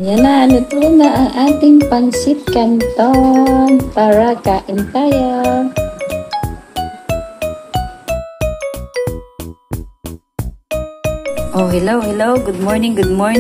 Ayan na, luto na ang ating pansit canton. Tara, kain tayo. Oh, hello. Good morning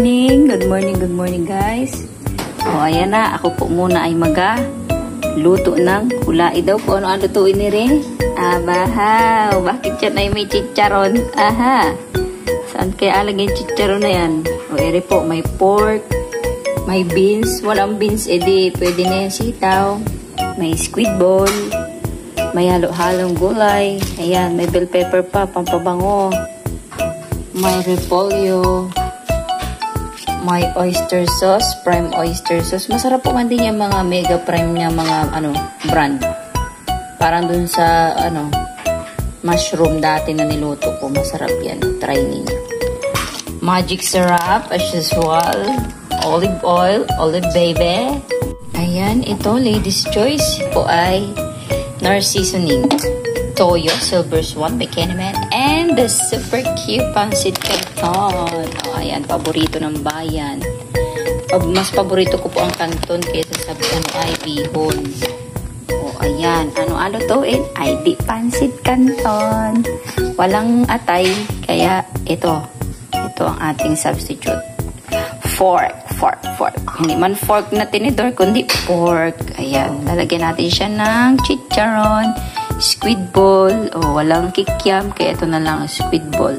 guys. Oh, ayan na, ako po muna ay luto ng kulay daw po. Ano ang lutuin ni Re? Abahaw, bakit yan ay may chicharon? Aha, saan kaya alagay yung chicharon na yan? O, ere po, may pork, may beans, walang beans, edi pwede na yan sitaw, may squid ball, may halo-halong gulay, ayan, may bell pepper pa, pampabango, may repolyo, may oyster sauce, prime oyster sauce. Masarap po man din yung mga mega prime niya, mga brand. Parang dun sa mushroom dati na niluto ko. Masarap yan. Try niyo. Magic syrup as usual. Olive oil, olive baby. Ayan, ito ladies choice po ay Nor seasoning. Toyo, Silver Swan by Kennyman, and the super cute pancit canton. Oh, ayan, paborito ng bayan. Mas paborito ko po ang canton kaysa sa ay bihon. Oh, ayan, ano to? Ay di pancit canton. Walang atay, kaya ito ang ating substitute. Fork. Hindi man fork na tinidor, kundi pork. Ayan, lalagyan natin siya ng chicharon, squid ball, walang kikiam, kaya ito na lang squid ball.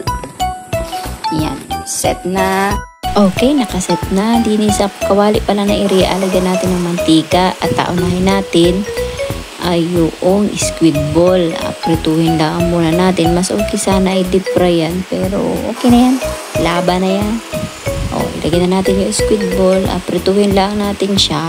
Yan, set na. Okay, nakaset na. Dini sa kawali pala na alagyan natin ng mantika at taunahin natin ay yung squid ball. Prituhin lang muna natin. Mas okay sana ay deep fry yan, pero okay na yan. Laba na yan. Ilagyan na natin yung squid ball. Prituhin lang natin siya.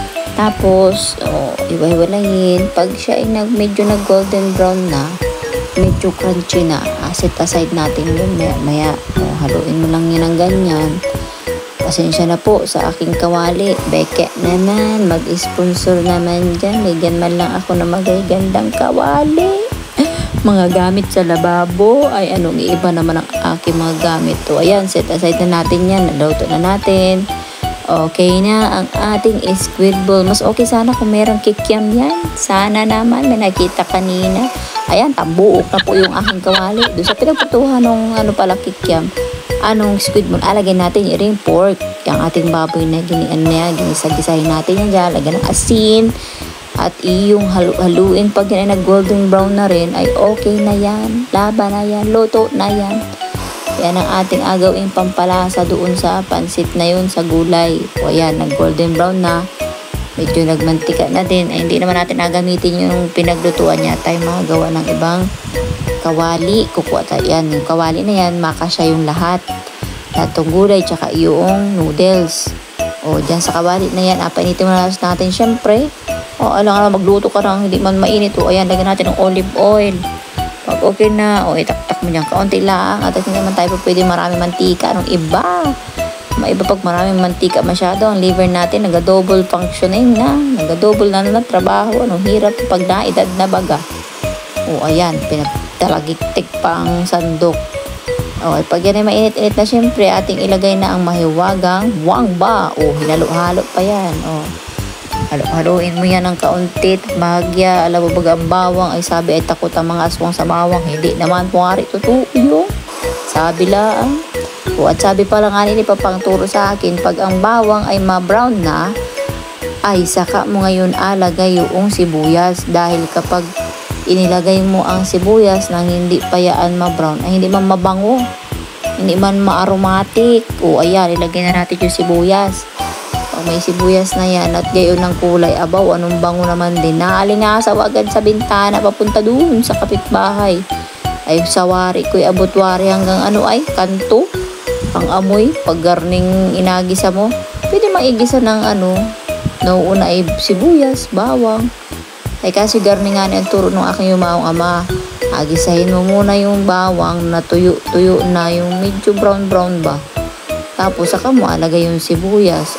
Tapos, iwa-iwalayin. Pag siya ay medyo golden brown na, medyo crunchy na, set aside natin yun. Maya, haluin mo lang yan ng ganyan. Pasensya na po sa aking kawali. Beke naman, mag-sponsor naman dyan. Bigyan man lang ako ng magagandang kawali. Mga gamit sa lababo, ay iba naman ang aking mga gamit. Ayan, set aside na natin yan. Naluto na natin. Okay na ang ating squid ball. Mas okay sana kung merong kikiam yan. Sana naman, may nakita kanina. Ayan, tambuok na po yung aking kawali. Doon sa pinagputuhan ng pala kikiam. Squid ball. Lagyan natin yung pork. Yung ating baboy na ginisag-gisahin natin yan dyan. Lagyan ng asin. At iyong haluin pag yan ay nag-golden brown na rin, ay okay na yan. Laba na yan. Luto na yan. Yan ang ating agawin pampalasa doon sa pansit na yun, sa gulay. O ayan, nag-golden brown na. Medyo nagmantika na din. Ay, hindi naman natin nagamitin yung pinaglutuan niya. Tayo magawa ng ibang kawali. Kukuha tayo. Yan, yung kawali na yan, makasya yung lahat. Latong gulay, tsaka yung noodles. O, dyan sa kawali na yan, painitin mo na natin syempre. Alang magluto ka lang, hindi man mainit. Ayan, lagyan natin ng olive oil. Pag okay na, itaktak mo dyan kaunti lang. At hindi naman tayo pwede marami mantika. Anong iba? Maiba pag maraming mantika masyado. Ang liver natin, nag-double functioning na. Nag-double na trabaho. Anong hirap pag naedad na baga. Ayan, pinagtalagiktik pa ang sandok. Pag yan ay mainit-init na, syempre, ating ilagay na ang mahiwagang wangba. Hinalo-halo pa yan. Halo-haloin mo yan ng kauntit, magya, alam mo baga ang bawang, ay sabi ay takot ang mga aswang sa bawang, hindi naman pungari, totoo yun. Sabi lang. At sabi pala nga nila papangturo sa akin, pag ang bawang ay ma-brown na, ay saka mo ngayon alagay yung sibuyas, dahil kapag inilagay mo ang sibuyas nang hindi pa yan ma-brown, ay hindi man mabango, hindi man ma-aromatic. Ayan, ilagay na natin yung sibuyas. May sibuyas na yan at gayon ng kulay, abaw, anong bango naman din. Naalingasaw agad sa bintana papunta doon sa kapitbahay. Ay sawari ko'y abutwari hanggang kanto. Ang amoy, pag garning inagisa mo, pwede maigisa ng nauuna ay sibuyas, bawang. Ay kasi garning nga ang turo ng aking yumaong ama. Agisahin mo muna yung bawang na tuyo na, yung medyo brown ba. Tapos saka mo alagay yung sibuyas.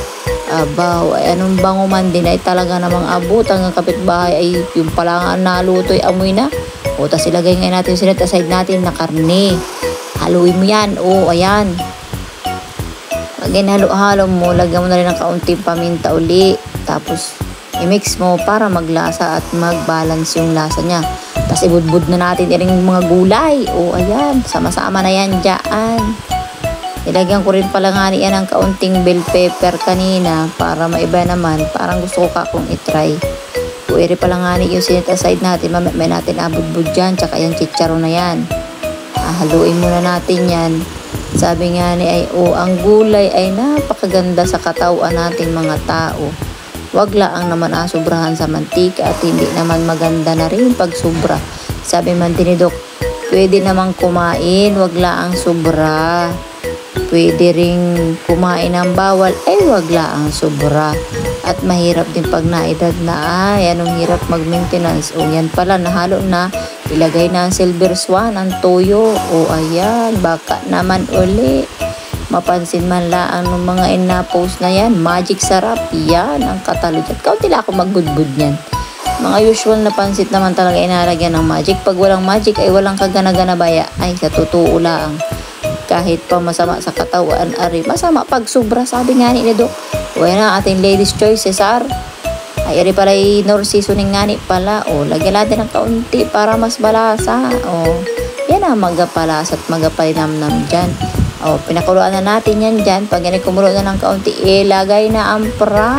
Abaw, ay anong bango man din, ay talaga namang abot ang kapitbahay, ay yung pala nga naluto ay amoy na. Tapos ilagay ngayon natin sinet aside natin na karne. Haluin mo yan. Ayan. Pag inhalo-halo mo, lagyan mo na rin ng kaunting paminta uli. Tapos, i-mix mo para maglasa at mag-balance yung lasa niya. Tapos, ibudbud na natin yung mga gulay. O, ayan. Sama-sama na yan dyan. Ilagyan ko rin pala nga niya ng kaunting bell pepper kanina para maiba naman. Parang gusto ko kakong itry. Pwede pala nga yung sinit aside natin. May natin abudbud dyan. Tsaka yung chicharon na yan. Haluin muna natin yan. Sabi nga ni ay, ang gulay ay napakaganda sa katawan natin mga tao. Wag lang naman sobrahan sa mantika at hindi naman maganda na rin pag sobra. Sabi man din ni Doc, pwede namang kumain, wag lang sobra. Pwede ring kumain ng bawal, ay wag lang sobra. At mahirap din pag naedad na, anong hirap mag-maintenance. O yan pala, nahalo na. Ilagay na ang silver swan, ang toyo. O ayan, baka naman uli. Mapansin man lang ng mga ina-post na yan. Magic sarap. Yan, ang katalog. At kaunti lang ako magbudbud yan. Mga usual na pansit naman talaga inalagyan ng magic. Pag walang magic ay walang kagana-gana baya. Ay, sa totoo lang. Kahit pa masama sa katawan, ari, masama pag sobra. Sabi nga ni Doc, huwag na ating ladies choice, Cesar. Ay, ari pala nor seasoning nga ni pala. O, lagyan natin ng kaunti para mas balasa. O, yan ang magapalas at magapalinamnam dyan. O, pinakuluan na natin yan dyan. Pag yan kumulo na ng kaunti, ilagay na ang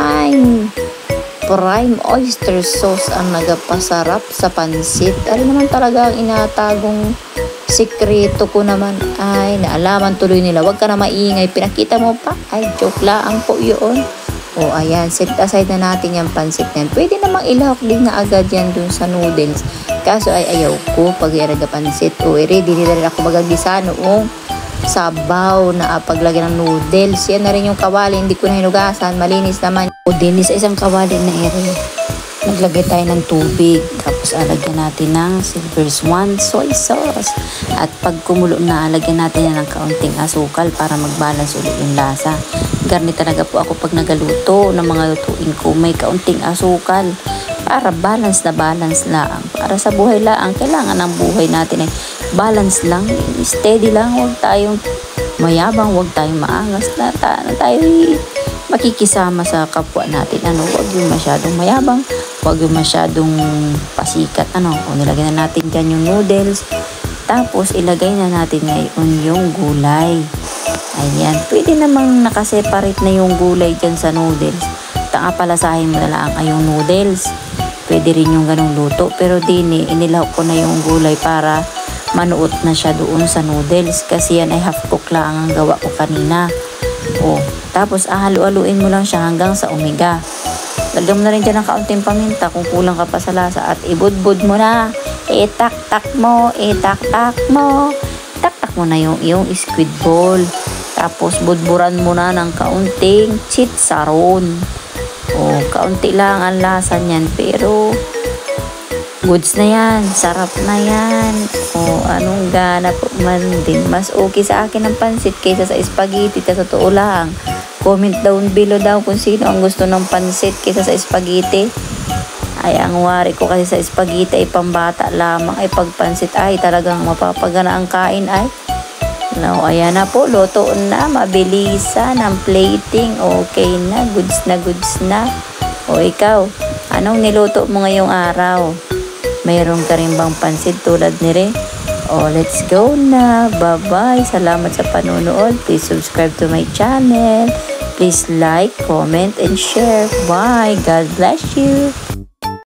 prime oyster sauce ang nagapasarap sa pansit. Ari naman talaga ang inatagong sikreto ko naman. Ay, naalaman tuloy nila. Huwag ka na maingay. Pinakita mo pa. Ay, joke lang po yun. O, ayan. Set aside na natin yung pansit na yan. Pwede namang ilahok din na agad yan dun sa noodles. Kaso ay ayaw ko pag iraga pansit. O, ready nila rin ako magagisa noong sabaw na paglagyan ng noodles. Yan na rin yung kawali. Hindi ko na hinugasan. Malinis naman. O, din sa isang kawali na naglagay tayo ng tubig. Tapos alagyan natin ng silver swan soy sauce. At pag kumulo na, alagyan natin yan ng kaunting asukal para mag-balance ulit yung lasa. Garni talaga po ako pag nagaluto ng mga lutuin ko. May kaunting asukal para balance na balance lang. Para sa buhay lang, kailangan ng buhay natin ay balance lang, steady lang. Huwag tayong mayabang, huwag tayong maangas na tayo makikisama sa kapwa natin. Huwag yung masyadong mayabang, huwag yung masyadong pasikat. O, nilagay na natin dyan yung noodles. Tapos, ilagay na natin ngayon yung gulay. Ayan. Pwede namang nakaseparate na yung gulay dyan sa noodles. Palasahin mo na lang yung noodles. Pwede rin yung ganong luto. Pero inilahok ko na yung gulay para manuot na siya doon sa noodles. Kasi yan ay half cook lang ang gawa ko kanina. O, tapos halu-haluin mo lang siya hanggang sa umiga. Lagyan mo na rin dyan ng kaunting paminta kung kulang ka pa sa lasa. At ibudbud mo na. Itak-tak mo. Itak-tak mo. Itak-tak mo na yung squid ball. Tapos budburan mo na ng kaunting chicharon. O, kaunti lang ang lasa niyan. Pero goods na yan. Sarap na yan. O, anong gana po man din. Mas okay sa akin ang pansit kaysa sa spaghetti. Sa totoo lang. Comment down below daw kung sino ang gusto ng pansit kaysa sa spaghetti. Ay, ang wari ko kasi sa spaghetti ay pambata lamang. Ay, pagpansit ay talagang mapapagana ang kain ay. No, ayan na po. Luto na. Mabilisan ang plating. Okay na. Goods na goods na. O, ikaw. Anong niluto mo ngayong araw? Mayroon ka rin bang pansit tulad ni Re? O, let's go na. Bye-bye. Salamat sa panonood. Please subscribe to my channel. Please like, comment, and share. Bye. God bless you.